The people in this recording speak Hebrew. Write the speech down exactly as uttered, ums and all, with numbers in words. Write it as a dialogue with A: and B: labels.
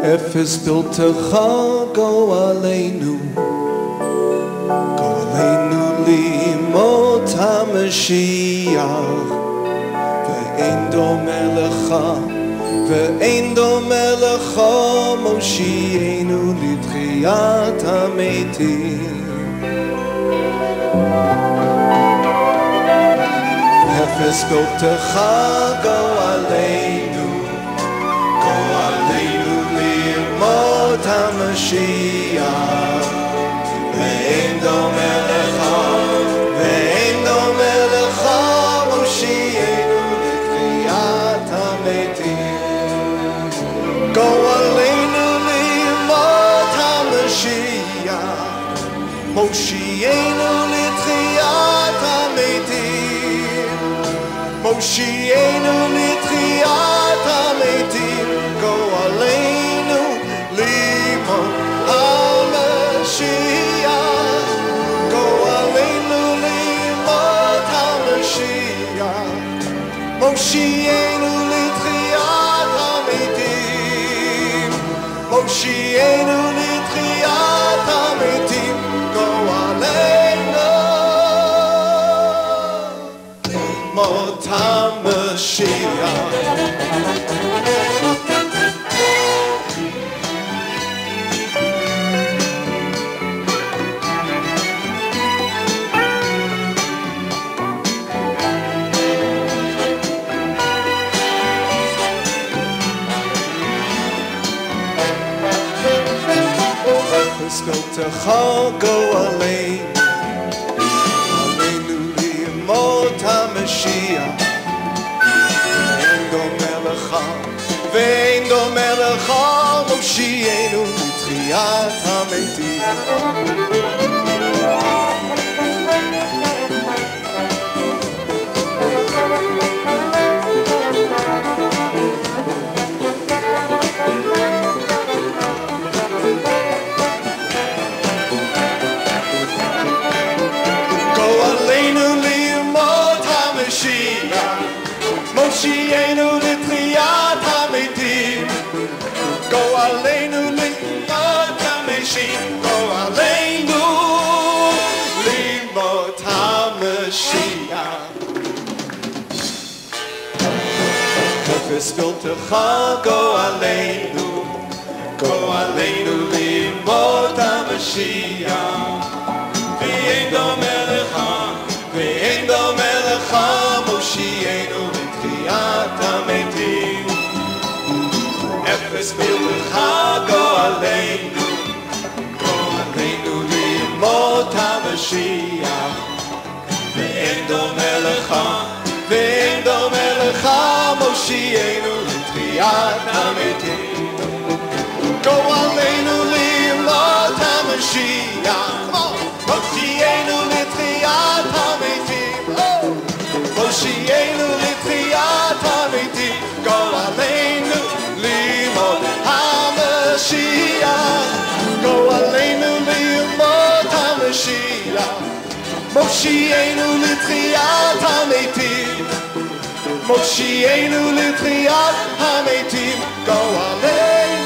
A: אפס בלתך גואלנו, גואלנו לימות המשיח, ואין דומה לך, ואין דומה לך, מושיענו לתחיית המתים. אפס בלתך גואלנו, גואלנו לימות המשיח, ואין דומה לך, ואין דומה לך, מושיענו לתחיית המתים. גואלנו לימות המשיח, מושיענו לתחיית המתים. מושיענו לתחיית המתים, גואלנו לימות המשיח, גואלנו לימות המשיח, מושיענו לתחיית המתים, מושיענו לתחיית המתים, גואלנו לימות המשיח. בלתך גואלנו, גואלנו לימות המשיח, ואין דומה לך, ואין דומה לך, מושיענו לתחיית המתים. מושיענו לתחיית המתים, גואלנו לימות המשיח, גואלנו לימות המשיח. אפס בלתך גואלנו, גואלנו לימות המשיח, ואין דומה לך, ואין דומה לך, מושיענו לתחיית המתים. אפס בלתך גואלנו, גואלנו לימות המשיח, ואין דומה לך, ואין דומה לך, מושיענו לתחיית המתים. גואלנו לימות המשיח, מושיענו לתחיית המתים, מושיענו לתחיית המתים, גואלנו לימות המשיח, גואלנו לימות המשיח, מושיענו לתחיית המתים, מושיענו לתחיית המתים, גואלנו